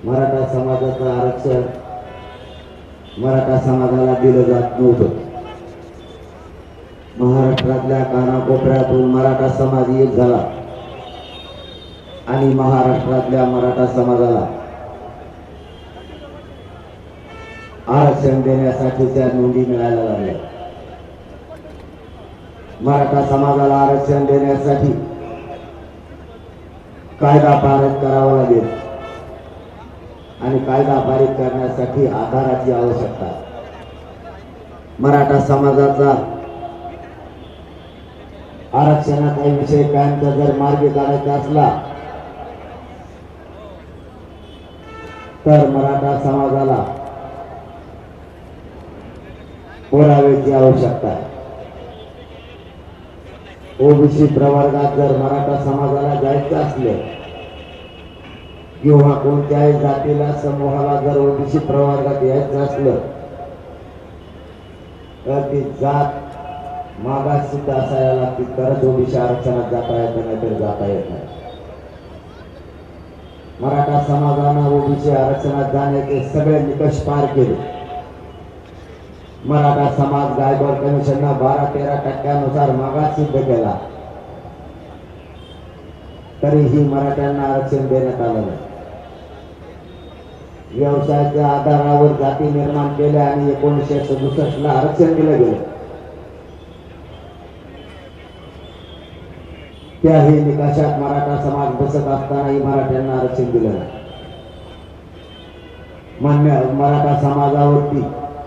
मराठा समाजाचं आरक्षण मराठा समाजाला दिलं जात नव्हतं। महाराष्ट्रातल्या कानाकोपऱ्यातून मराठा समाज एक झाला आणि महाराष्ट्रातल्या मराठा समाजाला आरक्षण देण्यासाठीच्या नोंदी मिळायला लागल्या। मराठा समाजाला आरक्षण देण्यासाठी कायदा पारित करावा लागेल आणि कायदा पारित करण्यासाठी आधाराची आवश्यकता। मराठा समाजाचा आरक्षणाचा विषय कायमचा जर मार्गी काढायचा असला तर मराठा समाजाला पुराव्याची आवश्यकता आहे। ओबीसी प्रवर्गात जर मराठा समाजाला जायचं असले किंवा कोणत्याही जातीला समूहाला जर ओबीसी प्रवर्गात यायचं असलं तर ती जात मागासवर्गीय असायला लागते तरच ओबीसी आरक्षणात जाता येत नाही तर जाता येत नाही। मराठा समाजानं ओबीसी आरक्षणात जाण्याचे सगळे निकष पार केले। मराठा समाज गायकवाड कमिशनने 12-13% मागास सिद्ध केला तरीही मराठ्यांना आरक्षण देण्यात आलं नाही। व्यवसायाच्या आधारावर जाती निर्माण केल्या आणि 1967 ला आरक्षण दिलं गेलं। त्याही निकषात मराठा समाज बसत असतानाही मराठ्यांना आरक्षण दिलं नाही। मान्य मराठा समाजावरती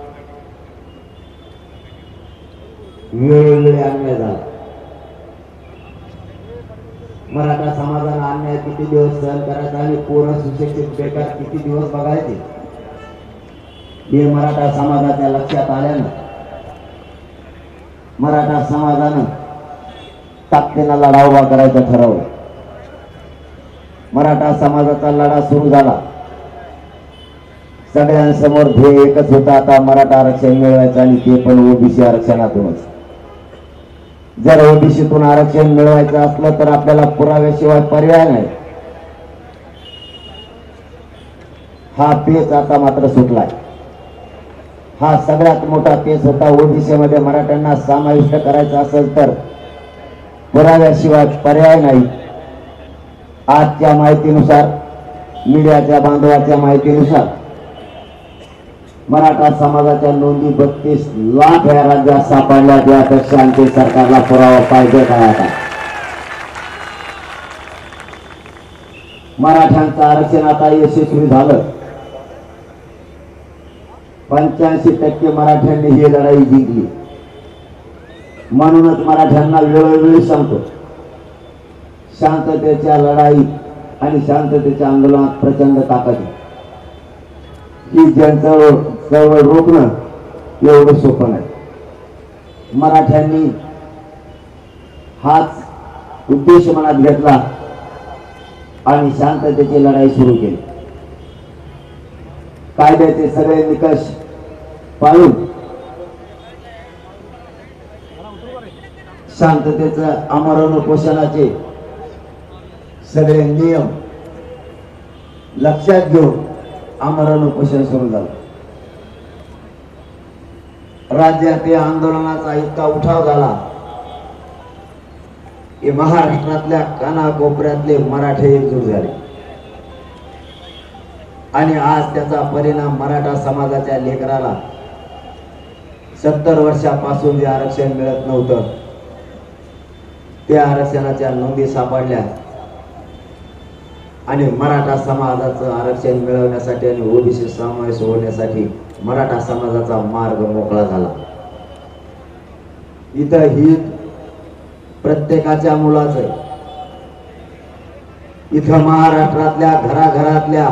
वेळोवेळी अन्याय झाला। मराठा समाजाला अन्याय किती दिवस सहन करायचा आणि पोरं सुशिक्षित बेकार किती दिवस बघायचे हे मराठा समाजाच्या लक्षात आल्यानं मराठा समाजानं ताकदीनं लढा उभा करायचं ठरवलं। मराठा समाजाचा लढा सुरू झाला। सगळ्यांसमोर ध्येय एकच होता, आता मराठा आरक्षण मिळवायचं आणि ते पण ओबीसी आरक्षणातूनच। जर ओबीसीतून आरक्षण मिळवायचं असलं तर आपल्याला पुराव्याशिवाय पर्याय नाही। हा पेच आता मात्र सुटलाय। हा सगळ्यात मोठा पेच होता। ओबीसी मध्ये मराठ्यांना समाविष्ट करायचं असेल तर पुराव्याशिवाय पर्याय नाही। आजच्या माहितीनुसार मीडियाच्या बांधवाच्या माहितीनुसार मराठा समाजाच्या नोंदी 32 लाख या राज्यात सापडल्या। त्यापेक्षा आणखी सरकारला पुरावा पाहिजे काय? आता मराठ्यांचं आरक्षण आता यशस्वी झालं। 85% मराठ्यांनी ही लढाई जिंकली। म्हणूनच मराठ्यांना वेळोवेळी सांगतो, शांततेच्या लढाई आणि शांततेच्या आंदोलनात प्रचंड ताकद आहे। ही चळवळ रोखणं एवढं सोपं नाही। मराठ्यांनी हाच उद्देश मनात घेतला आणि शांततेची लढाई सुरू केली। कायद्याचे सगळे निकष पाळून शांततेचं आमरण उपोषणाचे सगळे नियम लक्षात घेऊन आमरण उपोषण सुरू झालं। राज्यात या आंदोलनाचा इतका उठाव झाला की महाराष्ट्रातल्या कानाकोपऱ्यातले मराठे एकजूट झाले आणि आज त्याचा परिणाम मराठा समाजाच्या लेकराला 70 वर्षापासून जे आरक्षण मिळत नव्हतं त्या आरक्षणाच्या नोंदी सापडल्या आणि मराठा समाजाचं आरक्षण मिळवण्यासाठी आणि ओबीसी समावेश होण्यासाठी मराठा समाजाचा मार्ग मोकळा झाला। इथं हित प्रत्येकाच्या मुलाचं आहे। इथं महाराष्ट्रातल्या घराघरातल्या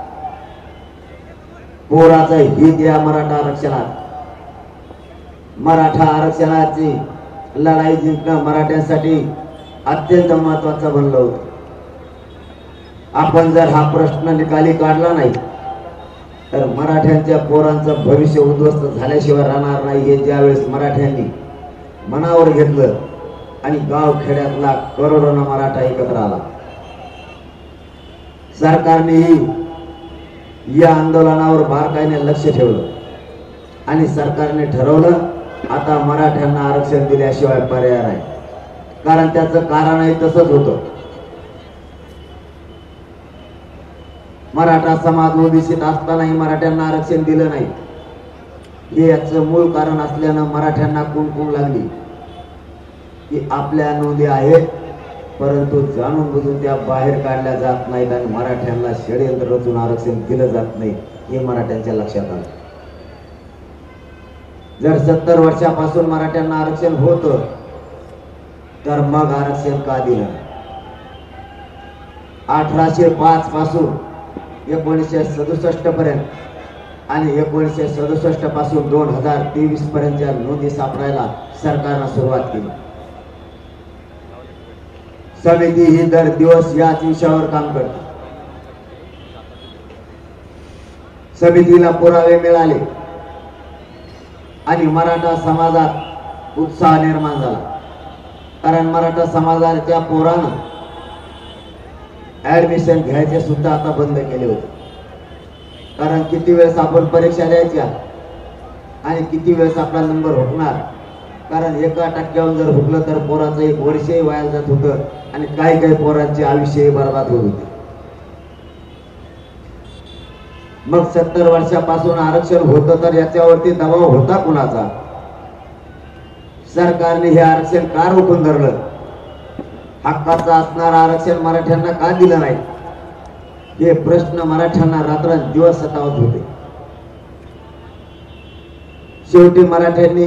पोराचं हित या मराठा आरक्षणात। मराठा आरक्षणाची लढाई जिंकणं मराठ्यांसाठी अत्यंत महत्वाचं बनलं होतं। आपण जर हा प्रश्न निकाली काढला नाही तर मराठ्यांच्या पोरांचं भविष्य उद्ध्वस्त झाल्याशिवाय राहणार नाही। हे ज्यावेळेस मराठ्यांनी मनावर घेतलं आणि गाव खेड्यातला करोडोना मराठा एकत्र आला, सरकारनेही या आंदोलनावर बारकाईने लक्ष ठेवलं आणि सरकारने ठरवलं आता मराठ्यांना आरक्षण दिल्याशिवाय पर्याय नाही. कारण त्याचं कारणही तसंच होतं. मराठा समाज ओबीसीत असतानाही मराठ्यांना आरक्षण दिलं नाही. हे याचं मूळ कारण असल्यानं मराठ्यांना कुणकुण लागली की आपल्या नोंदी आहेत परंतु जाणून बुजून त्या बाहेर काढल्या जात नाहीत आणि मराठ्यांना षडयंत्र रचून आरक्षण दिलं जात नाही हे मराठ्यांच्या लक्षात आलं. जर 70 वर्षापासून मराठ्यांना आरक्षण होतं तर मग आरक्षण का दिलं? 1805 पासून 1967 पर्यंत आणि 1967 पासून 2023 पर्यंतच्या नोंदी सापडायला सरकारनं सुरुवात केली. समिती ही दर दिवस याच विषयावर काम करते. समितीला पुरावे मिळाले आणि मराठा समाजात उत्साह निर्माण झाला. कारण मराठा समाजाच्या पोरानं ऍडमिशन घ्यायचे सुद्धा आता बंद केले होते. कारण किती वेळेस आपण परीक्षा द्यायच्या आणि किती वेळेस आपला नंबर हुकणार. कारण 1% जर हुकलं तर पोराचं 1 वर्षही वाया जात होतं आणि काही काही पोरांचे आयुष्यही बर्बाद होत होते. मग 70 वर्षापासून आरक्षण होतं तर याच्यावरती दबाव होता कुणाचा? सरकारने हे आरक्षण का रोखून धरलं? हक्काचं असणारं आरक्षण मराठ्यांना का दिलं नाही? हे प्रश्न मराठ्यांना रात्रंदिवस सतावत होते. शेवटी मराठ्यांनी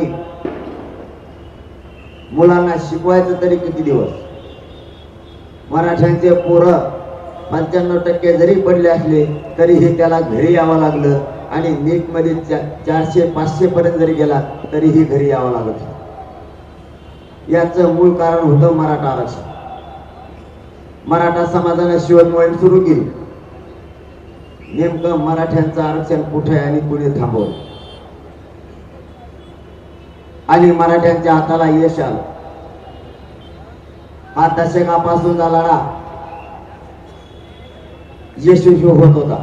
मुलांना शिकवायचं तरी किती दिवस? मराठ्यांचे पोरं 95% जरी पडले असले तरीही त्याला घरी यावं लागलं आणि नीट मध्ये 400-500 पर्यंत जरी गेला तरीही घरी यावं लागत. याचं मूळ कारण होतं मराठा आरक्षण. मराठा समाजाने शोध मोहीम सुरू केली. नेमकं मराठ्यांचं आरक्षण कुठे आणि कुणी थांबवलं आणि मराठ्यांच्या हाताला यश आलं. हा दशकापासूनचा लढा यशस्वी होत होता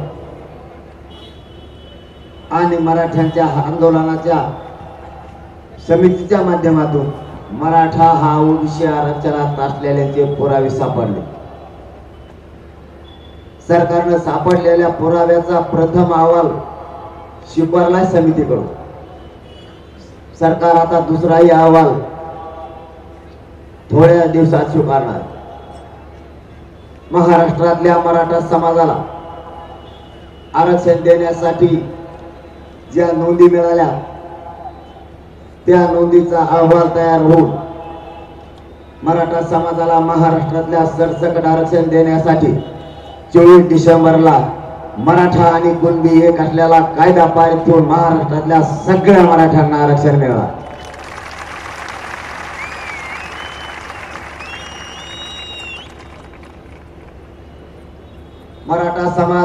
आणि मराठ्यांच्या आंदोलनाच्या समितीच्या माध्यमातून मराठा हा ओबीसी आरक्षणात असलेल्याचे पुरावे सापडले. सरकारनं सापडलेल्या पुराव्याचा प्रथम अहवाल स्वीकारला समितीकडून. सरकार आता दुसराही अहवाल थोड्या दिवसात स्वीकारणार. महाराष्ट्रातल्या मराठा समाजाला आरक्षण देण्यासाठी ज्या नोंदी मिळाल्या त्या नोंदीचा अहवाल तयार होऊन मराठा समाजाला महाराष्ट्रातल्या सरसकट आरक्षण देण्यासाठी 24 डिसेंबरला मराठा आणि कुणबी एक असलेला कायदा पारित होऊन महाराष्ट्रातल्या सगळ्या मराठ्यांना आरक्षण मिळालं. मराठा समाज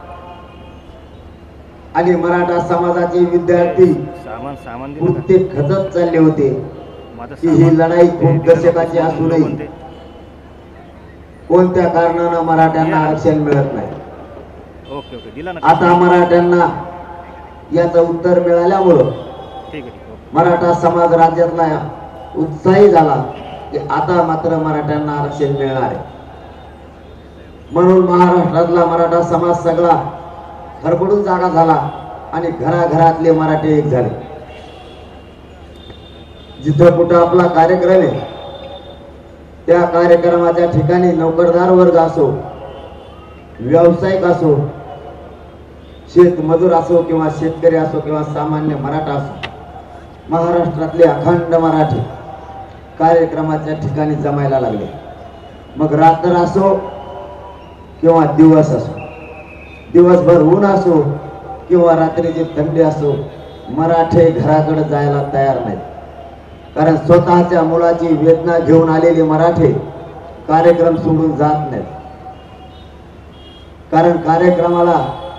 आणि मराठा समाजाचे विद्यार्थी प्रत्येक खचत चालले होते की ही लढाई खूप दशकाची असूनही कोणत्या कारणानं मराठ्यांना आरक्षण मिळत नाही. आता मराठ्यांना याचं उत्तर मिळाल्यामुळं मराठा समाज राज्यातला उत्साही झाला की आता मात्र मराठ्यांना आरक्षण मिळणार आहे. म्हणून महाराष्ट्रातला मराठा समाज सगळा खरबडून जागा झाला आणि घराघरातले मराठे एक झाले. जिथं कुठं आपला कार्यक्रम आहे त्या कार्यक्रमाच्या ठिकाणी नोकरदार वर्ग असो, व्यावसायिक असो, शेतमजूर असो किंवा शेतकरी असो किंवा सामान्य मराठा असो, महाराष्ट्रातले अखंड मराठी कार्यक्रमाच्या ठिकाणी जमायला लागले. मग रात्र असो किंवा दिवस असो, दिवसभर ऊन असो किंवा रात्रीची थंडी असो, मराठे घराकडे जायला तयार नाहीत. कारण स्वतःच्या मुलाची वेदना घेऊन आलेले मराठे कार्यक्रम सोडून जात नाहीत. कारण कार्यक्रमाला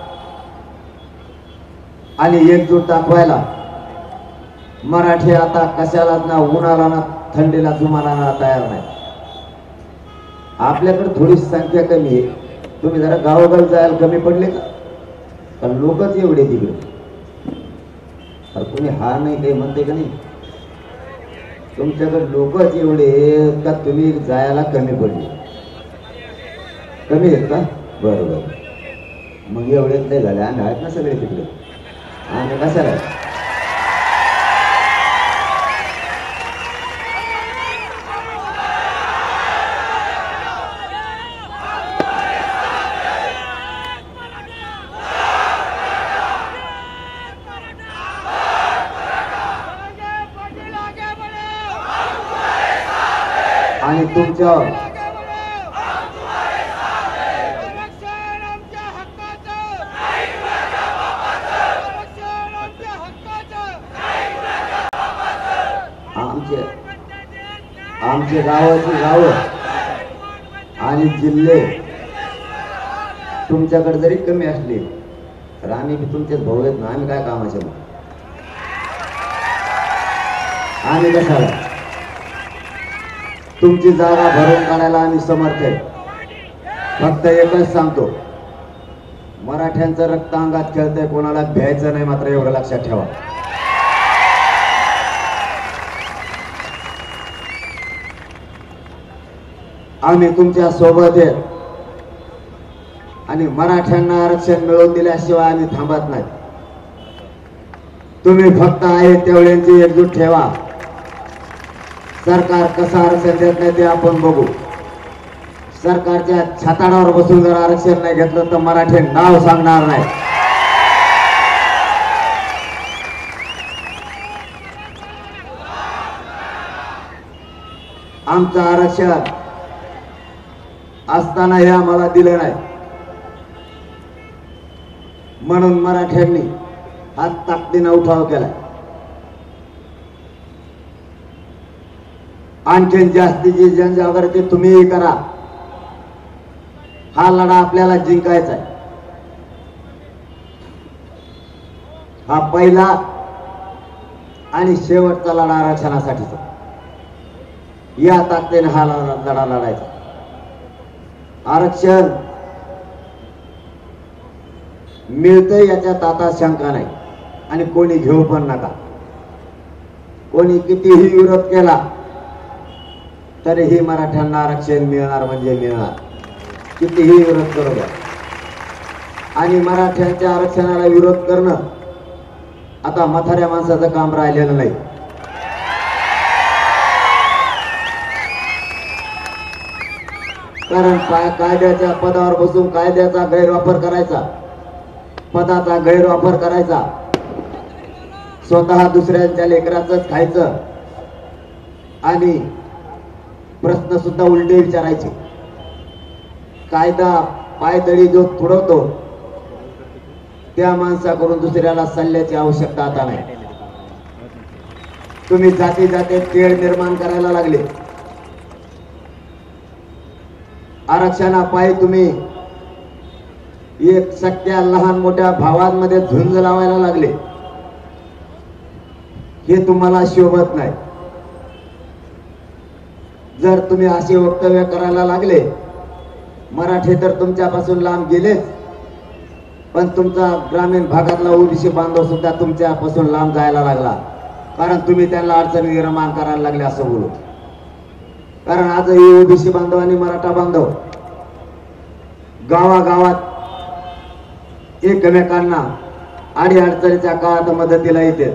आणि एकजूट दाखवायला मराठे आता कशालाच ना उन्हाला ना थंडीला जुमानाला तयार नाही. आपल्याकडे थोडी संख्या कमी आहे. तुम्ही जरा गावोगावी जायला कमी पडले का? कारण लोकच एवढे तिकडे. कोणी हा नाही काही म्हणते का नाही? तुमच्याकडे लोकच एवढे का तुम्ही जायला कमी पडले? कमी आहेत का? बरोबर. मग एवढेच नाही झाले. आम्ही आहेत ना सगळे तिकडे. आम्ही कशाला? आणि तुमच्या आमचे गावाची गाव आणि जिल्हे तुमच्याकडे जरी कमी असले तर आम्ही तुमचेच भाऊ आहेत ना. आम्ही काय कामाचे मग? आम्ही कशाला? तुमची जागा भरून काढायला आम्ही समर्थ आहे. फक्त एकच सांगतो, मराठ्यांचं रक्त अंगात खेळतंय, कोणाला भ्यायचं नाही मात्र, एवढं लक्षात ठेवा. आम्ही तुमच्या सोबत आहे आणि मराठ्यांना आरक्षण मिळवून दिल्याशिवाय आम्ही थांबत नाही. तुम्ही फक्त आहे तेवढ्यांची एकजूट ठेवा. सरकार कसं आरक्षण देत नाही ते आपण बघू. सरकारच्या छाताडावर बसून जर आरक्षण नाही घेतलं तर मराठी नाव सांगणार नाही. आमचं आरक्षण असताना हे आम्हाला दिलं नाही म्हणून मराठ्यांनी हा ताकदीने उठाव केला. आणखीन जास्तीची जनजागृती तुम्हीही करा. हा लढा आपल्याला जिंकायचा आहे. हा पहिला आणि शेवटचा लढा आरक्षणासाठीचा. या ताकदीने हा लढा लढायचा. आरक्षण मिळतं याच्यात आता शंका नाही आणि कोणी घेऊ पण नका. कोणी कितीही विरोध केला तरीही मराठ्यांना आरक्षण मिळणार म्हणजे मिळणार. कितीही विरोध करू द्या. आणि मराठ्यांच्या आरक्षणाला विरोध करणं आता म्हाताऱ्या माणसाचं काम राहिलेलं नाही. कारण कायद्याच्या पदावर बसून कायद्याचा गैरवापर करायचा, पदाचा गैरवापर करायचा, स्वतः दुसऱ्यांच्या लेकराचंच खायचं आणि प्रश्न सुद्धा उलटे विचारायचे. कायदा पायदळी जो तुडवतो त्या माणसाकडून दुसऱ्याला सल्ल्याची आवश्यकता आता नाही. तुम्ही जाती जाती तेढ निर्माण करायला लागले. आरक्षणापायी तुम्ही एक सख्या लहान मोठ्या भावांमध्ये झुंज लावायला लागले. हे तुम्हाला शोभत नाही. जर तुम्ही असे वक्तव्य करायला लागले, मराठी तर तुमच्यापासून लांब गेलेच, पण तुमचा ग्रामीण भागातला ओबीसी बांधव सुद्धा तुमच्यापासून लांब जायला लागला. कारण तुम्ही त्यांना अडचणी निर्माण करायला लागले असं बोलू. कारण आजही ओबीसी बांधव आणि मराठा बांधव गावागावात एकमेकांना अडी अडचणीच्या काळात मदतीला येते.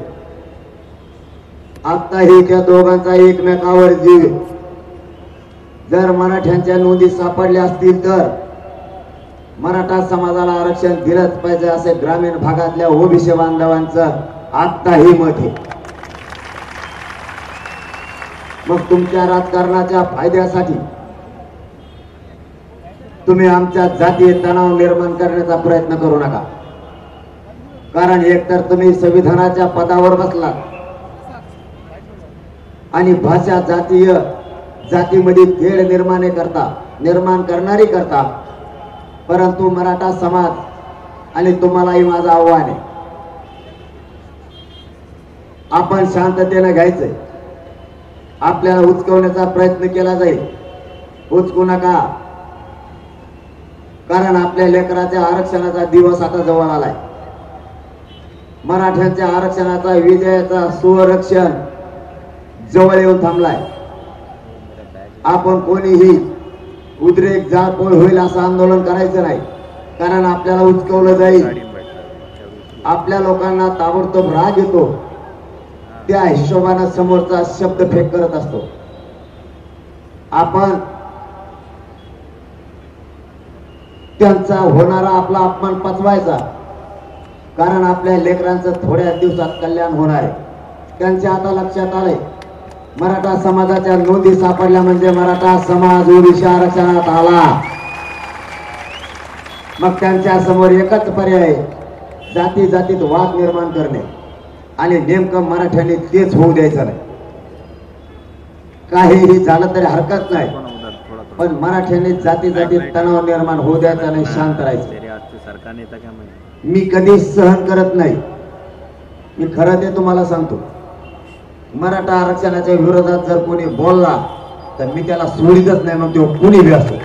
आताही त्या दोघांचा एकमेकावर जीव. जर मराठ्यांच्या नोंदी सापडल्या असतील तर मराठा समाजाला आरक्षण दिलंच पाहिजे असे ग्रामीण भागातल्या ओबीसी बांधवांचं आताही मत आहे. मग तुमच्या राजकारणाच्या फायद्यासाठी तुम्ही आमच्या जातीय तणाव निर्माण करण्याचा प्रयत्न करू नका. कारण एकतर तुम्ही संविधानाच्या पदावर बसलात आणि भाषा जातीय जातीमध्ये तेढ निर्माण करणारी करता. परंतु मराठा समाज आणि तुम्हालाही माझं आव्हान आहे, आपण शांततेने घ्यायचंय. आपल्याला उचकवण्याचा प्रयत्न केला जाईल, उचकू नका. कारण आपल्या लेकराच्या आरक्षणाचा दिवस आता जवळ आलाय. मराठ्यांच्या आरक्षणाचा विजयाचा सुरक्षण जवळ येऊन थांबलाय. आपण कोणीही उद्रेक जाळपोळ होईल असं आंदोलन करायचं नाही, कारण आपल्याला उचकवलं जाईल. आपल्या लोकांना ताबडतोब राग येतो, त्या हिशोबाने समोरचा शब्द फेक करत असतो. आपण त्यांचा होणारा आपला अपमान पचवायचा, कारण आपल्या लेकरांचं थोड्या दिवसात कल्याण होणार आहे. त्यांच्या आता लक्षात आलंय मराठा समाजाच्या नोंदी सापडल्या म्हणजे मराठा समाज ओबीसी आरक्षणात आला. मग त्यांच्या समोर एकच पर्याय आहे, जाती जातीत वाद निर्माण करणे, आणि नेमकं मराठ्यांनी तेच होऊ द्यायचं नाही. काहीही झालं तरी हरकत नाही, पण मराठ्यांनी जाती जातीत तणाव निर्माण होऊ द्यायचा नाही, शांत राहायचं. मी कधीच सहन करत नाही. मी खरं ते तुम्हाला सांगतो, मराठा आरक्षणाच्या विरोधात जर कोणी बोलला तर मी त्याला सोडीतच नाही, मग तो कुणी बी असो.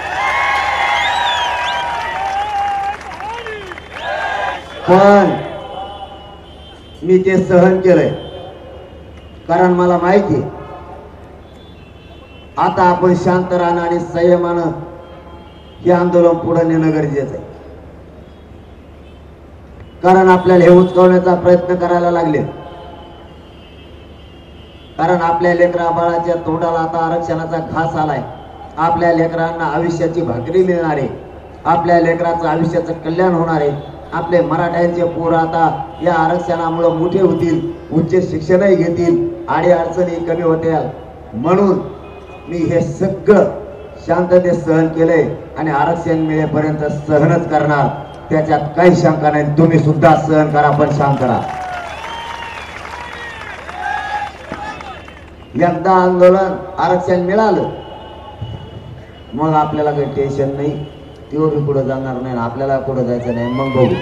पण मी ते सहन केलंय, कारण मला माहिती आता आपण शांत राहणं आणि संयमानं हे आंदोलन पुढे नेणं गरजेचं आहे. कारण आपल्याला हे उचकवण्याचा प्रयत्न करायला लागले, कारण आपल्या लेकरा बाळाच्या तोंडाला आता आरक्षणाचा घास आलाय. आपल्या लेकरांना आयुष्याची भाकरी मिळणार आहे, आपल्या लेकराचं आयुष्याचं कल्याण होणार आहे. आपले मराठ्यांचे पोर आता या आरक्षणामुळे मोठे होतील, उच्च शिक्षणही घेतील, आडी अडचणी कमी होतील. म्हणून मी हे सगळं शांततेत सहन केलंय आणि आरक्षण मिळेपर्यंत सहनच करणार, त्याच्यात काही शंका नाही. तुम्ही सुद्धा सहन करा, पण शांत राहा. एकदा आंदोलन आरक्षण मिळालं मग आपल्याला काही टेन्शन नाही, तो बी पुढे जाणार नाही, आपल्याला पुढे जायचं नाही. मग बघू,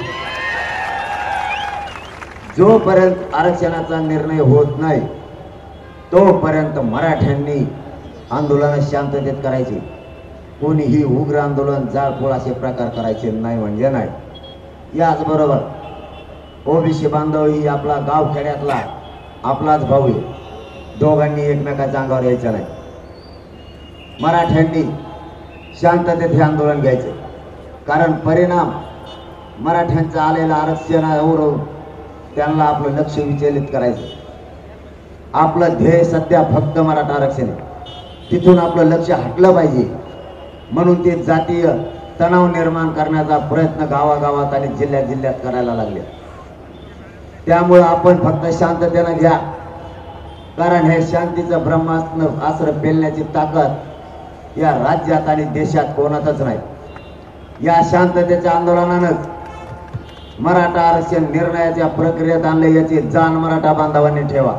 जोपर्यंत आरक्षणाचा निर्णय होत नाही तोपर्यंत मराठ्यांनी आंदोलन शांततेत करायचे. कोणीही उग्र आंदोलन जाळपोळ असे प्रकार करायचे नाही म्हणजे नाही. याचबरोबर ओबीसी बांधव ही आपला गावखेड्यातला आपलाच भाऊ आहे, दोघांनी एकमेकाच्या अंगावर यायचं नाही. मराठ्यांनी शांततेत हे आंदोलन घ्यायचे, कारण परिणाम मराठ्यांचं आलेलं आरक्षणावर त्यांना आपलं लक्ष विचलित करायचं. आपलं ध्येय सध्या फक्त मराठा आरक्षण आहे, तिथून आपलं लक्ष हटलं पाहिजे. म्हणून ते जातीय तणाव निर्माण करण्याचा प्रयत्न गावागावात आणि जिल्ह्यात जिल्ह्यात करायला लागले. त्यामुळे आपण फक्त शांततेनं घ्या, कारण हे शांतीचं ब्रह्मास्त्र पेलण्याची ताकद या राज्यात आणि देशात कोणातच नाही. या शांततेच्या आंदोलनानंच मराठा आरक्षण निर्णयाच्या प्रक्रियेत आणले, याची जाण मराठा बांधवांनी ठेवा.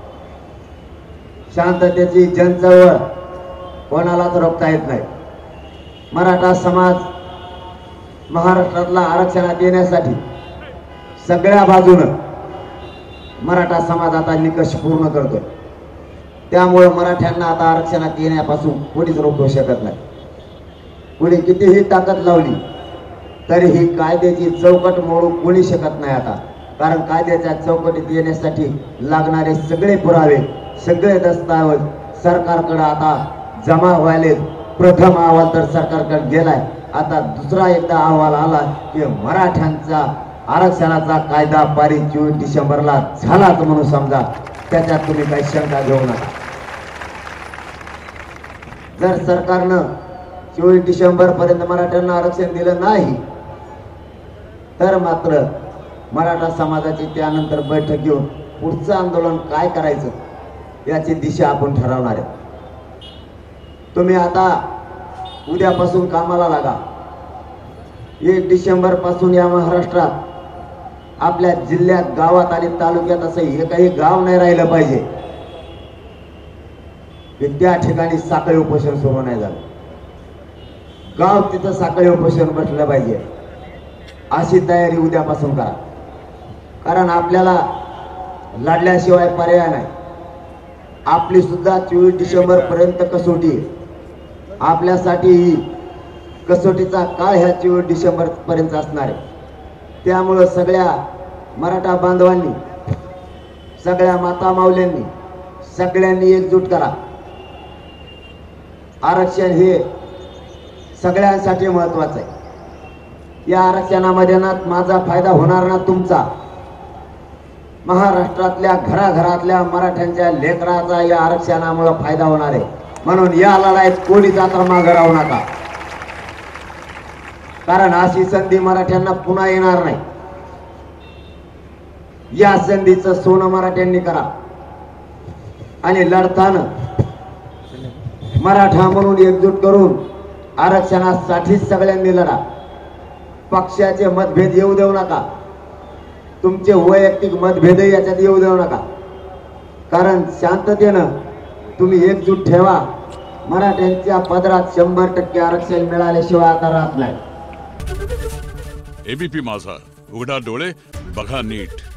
शांततेची जनचळवळ कोणालाच रोखता येत नाही. मराठा समाज महाराष्ट्रातला आरक्षणात येण्यासाठी सगळ्या बाजूनं मराठा समाज आता निकष पूर्ण करतोय. त्यामुळे मराठ्यांना आता आरक्षणात येण्यापासून कोणीच रोखू शकत नाही. कोणी कितीही ताकद लावली तरी ही कायद्याची चौकट मोडू कोणी शकत नाही आता, कारण कायद्याच्या चौकटीत येण्यासाठी लागणारे सगळे पुरावे, सगळे दस्तावेज सरकारकडे आता जमा व्हायले. प्रथम अहवाल तर सरकारकडे गेलाय, आता दुसरा एकदा अहवाल आला की मराठ्यांचा आरक्षणाचा कायदा पारित 24 डिसेंबरला झालाच म्हणून समजा, त्याच्यात तुम्ही काही शंका घेऊ नका. जर सरकारनं 24 डिसेंबर पर्यंत मराठ्यांना आरक्षण दिलं नाही तर मात्र मराठा समाजाची त्यानंतर बैठक घेऊन पुढचं आंदोलन काय करायचं याची दिशा आपण ठरवणार आहे. तुम्ही आता उद्यापासून कामाला लागा. 1 डिसेंबर पासून या महाराष्ट्रात आपल्या जिल्ह्यात, गावात आणि तालुक्यात असं एकही गाव नाही राहिलं पाहिजे की त्या ठिकाणी साखळी उपोषण सुरू नाही झालं. गाव तिथं साखळी उपोषण बसलं पाहिजे, अशी तयारी उद्यापासून करा. कारण आपल्याला लढल्याशिवाय पर्याय नाही. आपली सुद्धा 24 डिसेंबर पर्यंत कसोटी आहे. आपल्यासाठी ही कसोटीचा काळ ह्या 24 डिसेंबर पर्यंत असणार आहे. त्यामुळं सगळ्या मराठा बांधवांनी, सगळ्या माता माऊल्यांनी सगळ्यांनी एकजूट करा. आरक्षण हे सगळ्यांसाठी महत्वाचं आहे. या आरक्षणामध्ये ना माझा फायदा होणार ना तुमचा, महाराष्ट्रातल्या घराघरातल्या मराठ्यांच्या लेकराचा या आरक्षणामुळे फायदा होणार आहे. म्हणून या लढाईत कोणीच आता मागे राहू नका, कारण अशी संधी मराठ्यांना पुन्हा येणार नाही. या संधीचं सोनं मराठ्यांनी करा आणि लढताना मराठा म्हणून एकजूट करून आरक्षणासाठी सगळ्यांनी लढा. पक्षाचे मतभेद येऊ देऊ नका, तुमचे वैयक्तिक मतभेद याच्यात येऊ देऊ नका, कारण शांततेनं तुम्ही एकजूट ठेवा. मराठ्यांच्या पदरात 100% आरक्षण मिळाल्याशिवाय आता राहत नाही. एबीपी माझा, उघडा डोळे बघा नीट.